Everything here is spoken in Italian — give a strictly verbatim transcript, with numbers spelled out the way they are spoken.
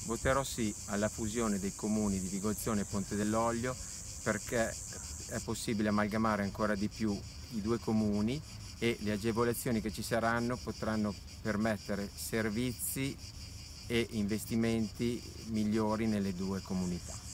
Voterò sì alla fusione dei comuni di Vigolzone e Ponte dell'Olio perché è possibile amalgamare ancora di più i due comuni e le agevolazioni che ci saranno potranno permettere servizi e investimenti migliori nelle due comunità.